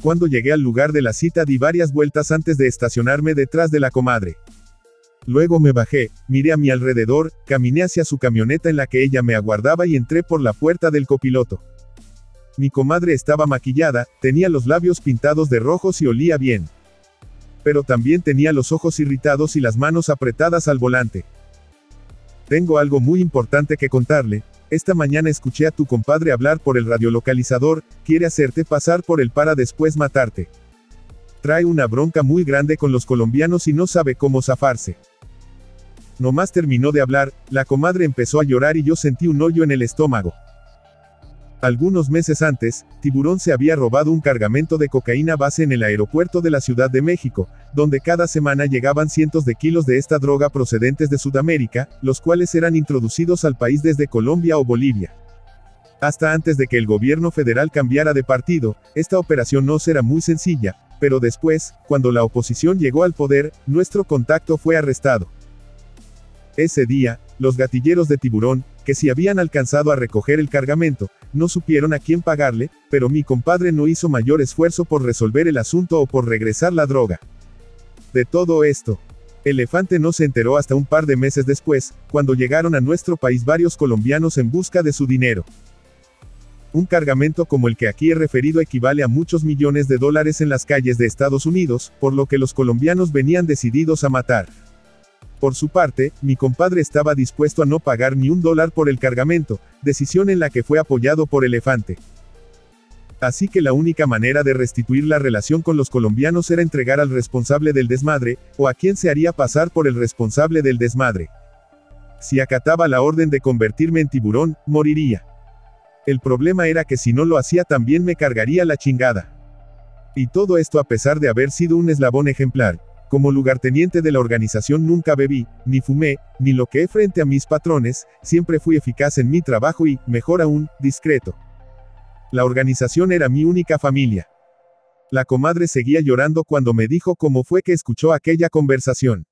Cuando llegué al lugar de la cita di varias vueltas antes de estacionarme detrás de la comadre. Luego me bajé, miré a mi alrededor, caminé hacia su camioneta en la que ella me aguardaba y entré por la puerta del copiloto. Mi comadre estaba maquillada, tenía los labios pintados de rojos y olía bien. Pero también tenía los ojos irritados y las manos apretadas al volante. Tengo algo muy importante que contarle. Esta mañana escuché a tu compadre hablar por el radiolocalizador, quiere hacerte pasar por él para después matarte. Trae una bronca muy grande con los colombianos y no sabe cómo zafarse. Nomás terminó de hablar, la comadre empezó a llorar y yo sentí un hoyo en el estómago. Algunos meses antes, Tiburón se había robado un cargamento de cocaína base en el aeropuerto de la Ciudad de México, donde cada semana llegaban cientos de kilos de esta droga procedentes de Sudamérica, los cuales eran introducidos al país desde Colombia o Bolivia. Hasta antes de que el gobierno federal cambiara de partido, esta operación no será muy sencilla, pero después, cuando la oposición llegó al poder, nuestro contacto fue arrestado. Ese día, los gatilleros de Tiburón, que si habían alcanzado a recoger el cargamento, no supieron a quién pagarle, pero mi compadre no hizo mayor esfuerzo por resolver el asunto o por regresar la droga. De todo esto, Elefante no se enteró hasta un par de meses después, cuando llegaron a nuestro país varios colombianos en busca de su dinero. Un cargamento como el que aquí he referido equivale a muchos millones de dólares en las calles de Estados Unidos, por lo que los colombianos venían decididos a matar. Por su parte, mi compadre estaba dispuesto a no pagar ni $1 por el cargamento, decisión en la que fue apoyado por Elefante. Así que la única manera de restituir la relación con los colombianos era entregar al responsable del desmadre, o a quien se haría pasar por el responsable del desmadre. Si acataba la orden de convertirme en tiburón, moriría. El problema era que si no lo hacía también me cargaría la chingada. Y todo esto a pesar de haber sido un eslabón ejemplar. Como lugarteniente de la organización nunca bebí, ni fumé, ni loqué frente a mis patrones, siempre fui eficaz en mi trabajo y, mejor aún, discreto. La organización era mi única familia. La comadre seguía llorando cuando me dijo cómo fue que escuchó aquella conversación.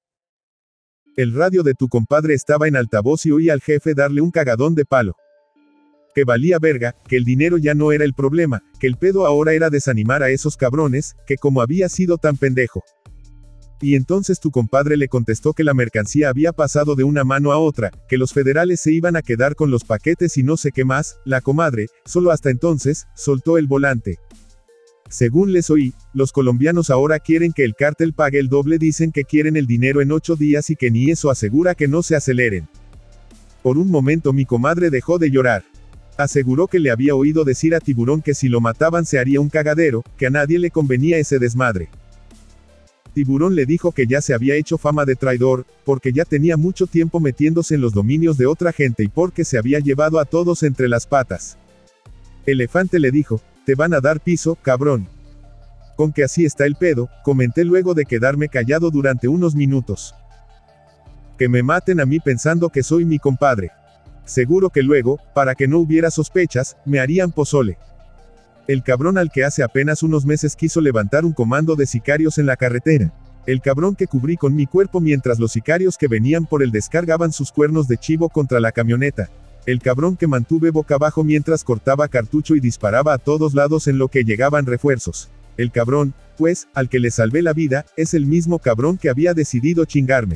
El radio de tu compadre estaba en altavoz y oí al jefe darle un cagadón de palo. Que valía verga, que el dinero ya no era el problema, que el pedo ahora era desanimar a esos cabrones, que como había sido tan pendejo. Y entonces tu compadre le contestó que la mercancía había pasado de una mano a otra, que los federales se iban a quedar con los paquetes y no sé qué más. La comadre, solo hasta entonces, soltó el volante. Según les oí, los colombianos ahora quieren que el cártel pague el doble, dicen que quieren el dinero en 8 días y que ni eso, asegura que no se aceleren. Por un momento mi comadre dejó de llorar. Aseguró que le había oído decir a Tiburón que si lo mataban se haría un cagadero, que a nadie le convenía ese desmadre. Tiburón le dijo que ya se había hecho fama de traidor, porque ya tenía mucho tiempo metiéndose en los dominios de otra gente y porque se había llevado a todos entre las patas. Elefante le dijo, te van a dar piso, cabrón. Con que así está el pedo, comenté luego de quedarme callado durante unos minutos. Que me maten a mí pensando que soy mi compadre. Seguro que luego, para que no hubiera sospechas, me harían pozole. El cabrón al que hace apenas unos meses quiso levantar un comando de sicarios en la carretera. El cabrón que cubrí con mi cuerpo mientras los sicarios que venían por él descargaban sus cuernos de chivo contra la camioneta. El cabrón que mantuve boca abajo mientras cortaba cartucho y disparaba a todos lados en lo que llegaban refuerzos. El cabrón, pues, al que le salvé la vida, es el mismo cabrón que había decidido chingarme.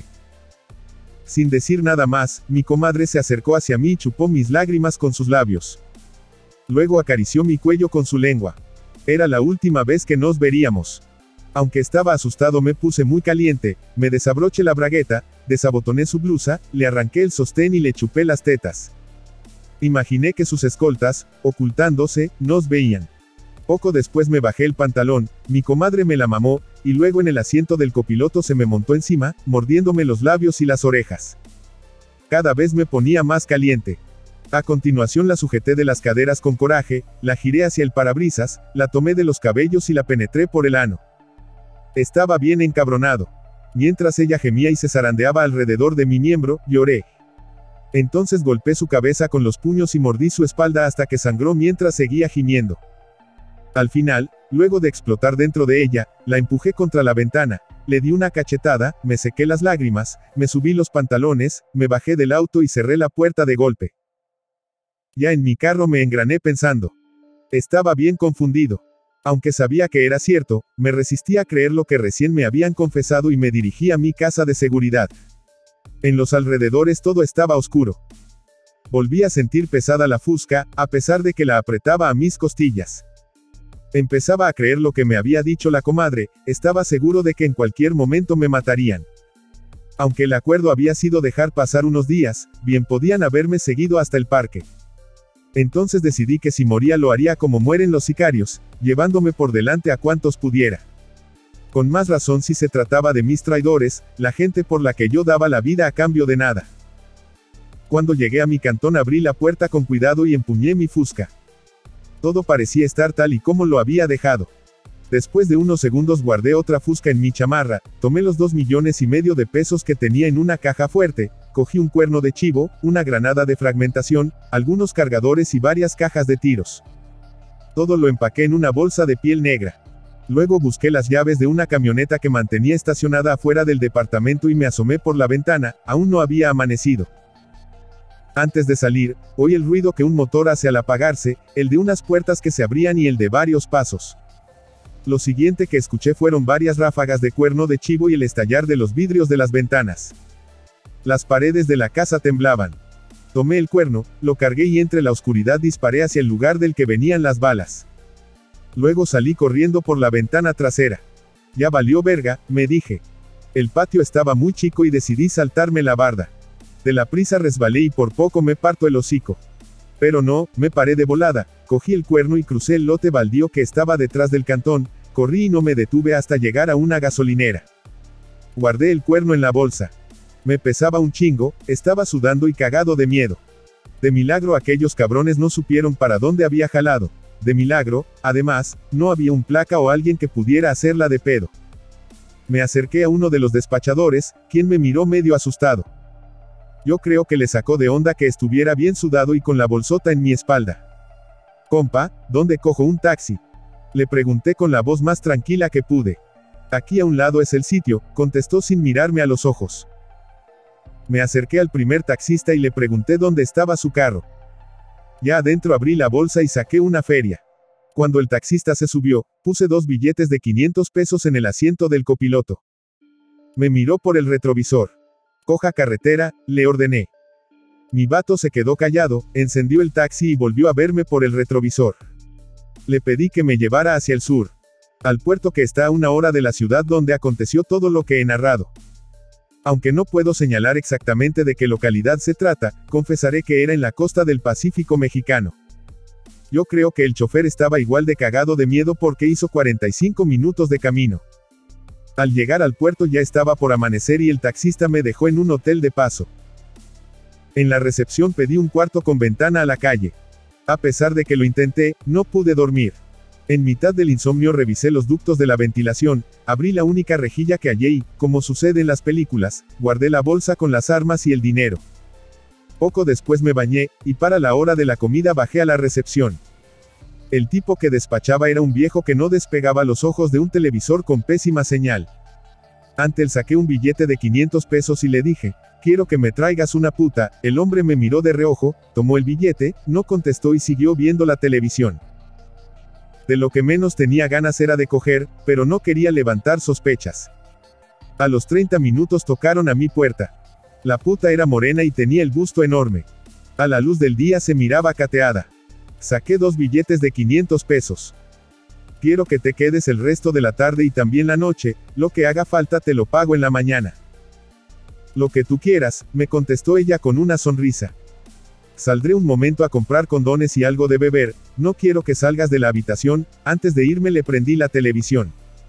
Sin decir nada más, mi comadre se acercó hacia mí y chupó mis lágrimas con sus labios. Luego acarició mi cuello con su lengua. Era la última vez que nos veríamos. Aunque estaba asustado me puse muy caliente, me desabroché la bragueta, desabotoné su blusa, le arranqué el sostén y le chupé las tetas. Imaginé que sus escoltas, ocultándose, nos veían. Poco después me bajé el pantalón, mi comadre me la mamó, y luego en el asiento del copiloto se me montó encima, mordiéndome los labios y las orejas. Cada vez me ponía más caliente. A continuación la sujeté de las caderas con coraje, la giré hacia el parabrisas, la tomé de los cabellos y la penetré por el ano. Estaba bien encabronado. Mientras ella gemía y se zarandeaba alrededor de mi miembro, lloré. Entonces golpeé su cabeza con los puños y mordí su espalda hasta que sangró mientras seguía gimiendo. Al final, luego de explotar dentro de ella, la empujé contra la ventana, le di una cachetada, me sequé las lágrimas, me subí los pantalones, me bajé del auto y cerré la puerta de golpe. Ya en mi carro me engrané pensando. Estaba bien confundido. Aunque sabía que era cierto, me resistí a creer lo que recién me habían confesado y me dirigí a mi casa de seguridad. En los alrededores todo estaba oscuro. Volví a sentir pesada la fusca, a pesar de que la apretaba a mis costillas. Empezaba a creer lo que me había dicho la comadre, estaba seguro de que en cualquier momento me matarían. Aunque el acuerdo había sido dejar pasar unos días, bien podían haberme seguido hasta el parque. Entonces decidí que si moría lo haría como mueren los sicarios, llevándome por delante a cuantos pudiera. Con más razón si se trataba de mis traidores, la gente por la que yo daba la vida a cambio de nada. Cuando llegué a mi cantón abrí la puerta con cuidado y empuñé mi fusca. Todo parecía estar tal y como lo había dejado. Después de unos segundos guardé otra fusca en mi chamarra, tomé los 2,5 millones de pesos que tenía en una caja fuerte, cogí un cuerno de chivo, una granada de fragmentación, algunos cargadores y varias cajas de tiros. Todo lo empaqué en una bolsa de piel negra. Luego busqué las llaves de una camioneta que mantenía estacionada afuera del departamento y me asomé por la ventana, aún no había amanecido. Antes de salir, oí el ruido que un motor hace al apagarse, el de unas puertas que se abrían y el de varios pasos. Lo siguiente que escuché fueron varias ráfagas de cuerno de chivo y el estallar de los vidrios de las ventanas. Las paredes de la casa temblaban. Tomé el cuerno, lo cargué y entre la oscuridad disparé hacia el lugar del que venían las balas. Luego salí corriendo por la ventana trasera. Ya valió verga, me dije. El patio estaba muy chico y decidí saltarme la barda. De la prisa resbalé y por poco me parto el hocico. Pero no, me paré de volada, cogí el cuerno y crucé el lote baldío que estaba detrás del cantón, corrí y no me detuve hasta llegar a una gasolinera. Guardé el cuerno en la bolsa. Me pesaba un chingo, estaba sudando y cagado de miedo. De milagro aquellos cabrones no supieron para dónde había jalado. De milagro, además, no había un placa o alguien que pudiera hacerla de pedo. Me acerqué a uno de los despachadores, quien me miró medio asustado. Yo creo que le sacó de onda que estuviera bien sudado y con la bolsota en mi espalda. Compa, ¿dónde cojo un taxi? Le pregunté con la voz más tranquila que pude. Aquí a un lado es el sitio, contestó sin mirarme a los ojos. Me acerqué al primer taxista y le pregunté dónde estaba su carro. Ya adentro abrí la bolsa y saqué una feria. Cuando el taxista se subió, puse 2 billetes de 500 pesos en el asiento del copiloto. Me miró por el retrovisor. Coja carretera, le ordené. Mi vato se quedó callado, encendió el taxi y volvió a verme por el retrovisor. Le pedí que me llevara hacia el sur. Al puerto que está a 1 hora de la ciudad donde aconteció todo lo que he narrado. Aunque no puedo señalar exactamente de qué localidad se trata, confesaré que era en la costa del Pacífico mexicano. Yo creo que el chofer estaba igual de cagado de miedo porque hizo 45 minutos de camino. Al llegar al puerto ya estaba por amanecer y el taxista me dejó en un hotel de paso. En la recepción pedí un cuarto con ventana a la calle. A pesar de que lo intenté, no pude dormir. En mitad del insomnio revisé los ductos de la ventilación, abrí la única rejilla que hallé y, como sucede en las películas, guardé la bolsa con las armas y el dinero. Poco después me bañé, y para la hora de la comida bajé a la recepción. El tipo que despachaba era un viejo que no despegaba los ojos de un televisor con pésima señal. Ante él saqué un billete de 500 pesos y le dije, quiero que me traigas una puta. El hombre me miró de reojo, tomó el billete, no contestó y siguió viendo la televisión. De lo que menos tenía ganas era de coger, pero no quería levantar sospechas. A los 30 minutos tocaron a mi puerta. La puta era morena y tenía el busto enorme. A la luz del día se miraba cateada. Saqué 2 billetes de 500 pesos. Quiero que te quedes el resto de la tarde y también la noche, lo que haga falta te lo pago en la mañana. Lo que tú quieras, me contestó ella con una sonrisa. Saldré un momento a comprar condones y algo de beber, no quiero que salgas de la habitación. Antes de irme le prendí la televisión.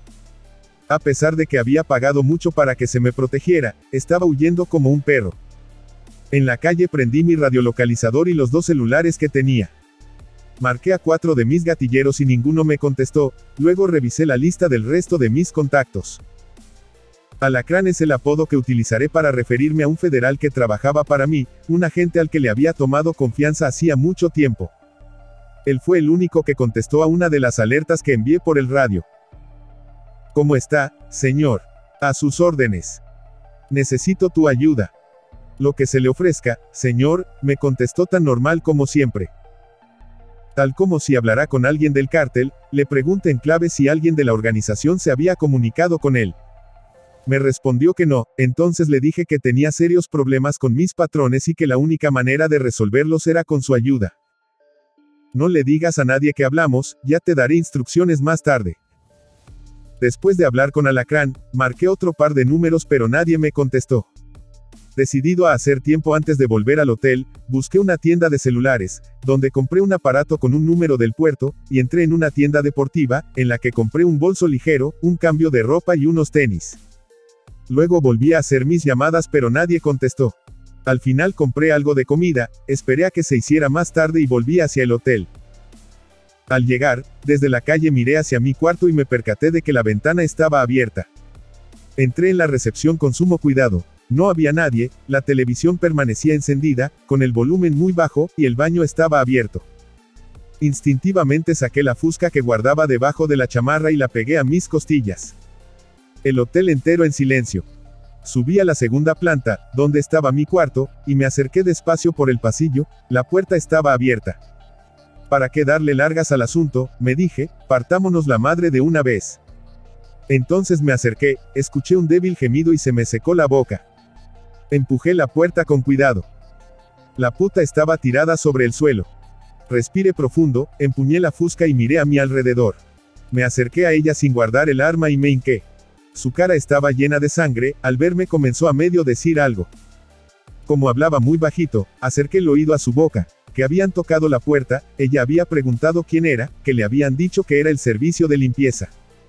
A pesar de que había pagado mucho para que se me protegiera, estaba huyendo como un perro. En la calle prendí mi radiolocalizador y los 2 celulares que tenía. Marqué a 4 de mis gatilleros y ninguno me contestó, luego revisé la lista del resto de mis contactos. Alacrán es el apodo que utilizaré para referirme a un federal que trabajaba para mí, un agente al que le había tomado confianza hacía mucho tiempo. Él fue el único que contestó a una de las alertas que envié por el radio. ¿Cómo está, señor? A sus órdenes. Necesito tu ayuda. Lo que se le ofrezca, señor, me contestó tan normal como siempre. Tal como si hablará con alguien del cártel, le pregunté en clave si alguien de la organización se había comunicado con él. Me respondió que no, entonces le dije que tenía serios problemas con mis patrones y que la única manera de resolverlos era con su ayuda. No le digas a nadie que hablamos, ya te daré instrucciones más tarde. Después de hablar con Alacrán, marqué otro par de números pero nadie me contestó. Decidido a hacer tiempo antes de volver al hotel, busqué una tienda de celulares, donde compré un aparato con un número del puerto, y entré en una tienda deportiva, en la que compré un bolso ligero, un cambio de ropa y unos tenis. Luego volví a hacer mis llamadas pero nadie contestó. Al final compré algo de comida, esperé a que se hiciera más tarde y volví hacia el hotel. Al llegar, desde la calle miré hacia mi cuarto y me percaté de que la ventana estaba abierta. Entré en la recepción con sumo cuidado. No había nadie, la televisión permanecía encendida, con el volumen muy bajo, y el baño estaba abierto. Instintivamente saqué la fusca que guardaba debajo de la chamarra y la pegué a mis costillas. El hotel entero en silencio. Subí a la segunda planta, donde estaba mi cuarto, y me acerqué despacio por el pasillo, la puerta estaba abierta. ¿Para qué darle largas al asunto?, me dije, partámonos la madre de una vez. Entonces me acerqué, escuché un débil gemido y se me secó la boca. Empujé la puerta con cuidado. La puta estaba tirada sobre el suelo. Respiré profundo, empuñé la fusca y miré a mi alrededor. Me acerqué a ella sin guardar el arma y me hinqué. Su cara estaba llena de sangre, al verme comenzó a medio decir algo. Como hablaba muy bajito, acerqué el oído a su boca, que habían tocado la puerta, ella había preguntado quién era, que le habían dicho que era el servicio de limpieza.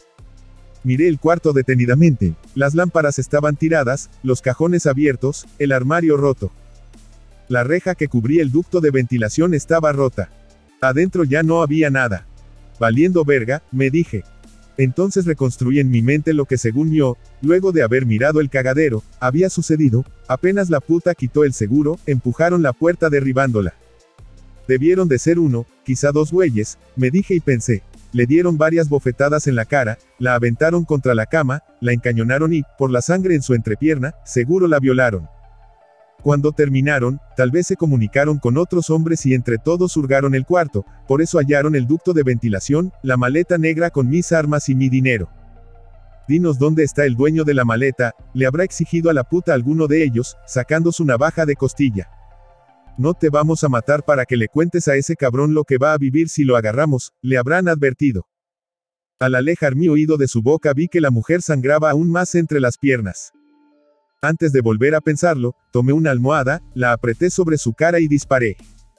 Miré el cuarto detenidamente, las lámparas estaban tiradas, los cajones abiertos, el armario roto. La reja que cubría el ducto de ventilación estaba rota. Adentro ya no había nada. Valiendo verga, me dije. Entonces reconstruí en mi mente lo que según yo, luego de haber mirado el cagadero, había sucedido. Apenas la puta quitó el seguro, empujaron la puerta derribándola. Debieron de ser uno, quizá dos güeyes, me dije y pensé. Le dieron varias bofetadas en la cara, la aventaron contra la cama, la encañonaron y, por la sangre en su entrepierna, seguro la violaron. Cuando terminaron, tal vez se comunicaron con otros hombres y entre todos hurgaron el cuarto, por eso hallaron el ducto de ventilación, la maleta negra con mis armas y mi dinero. Dinos dónde está el dueño de la maleta, le habrá exigido a la puta alguno de ellos, sacando su navaja de costilla. No te vamos a matar para que le cuentes a ese cabrón lo que va a vivir si lo agarramos, le habrán advertido. Al alejar mi oído de su boca vi que la mujer sangraba aún más entre las piernas. Antes de volver a pensarlo, tomé una almohada, la apreté sobre su cara y disparé.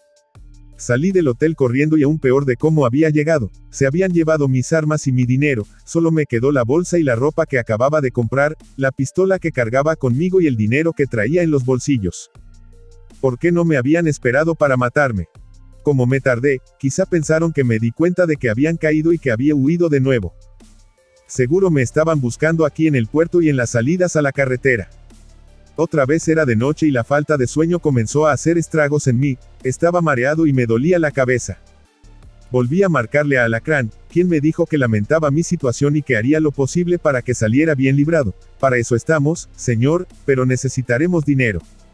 Salí del hotel corriendo y aún peor de cómo había llegado, se habían llevado mis armas y mi dinero, solo me quedó la bolsa y la ropa que acababa de comprar, la pistola que cargaba conmigo y el dinero que traía en los bolsillos. ¿Por qué no me habían esperado para matarme? Como me tardé, quizá pensaron que me di cuenta de que habían caído y que había huido de nuevo. Seguro me estaban buscando aquí en el puerto y en las salidas a la carretera. Otra vez era de noche y la falta de sueño comenzó a hacer estragos en mí, estaba mareado y me dolía la cabeza. Volví a marcarle a Alacrán, quien me dijo que lamentaba mi situación y que haría lo posible para que saliera bien librado. Para eso estamos, señor, pero necesitaremos dinero.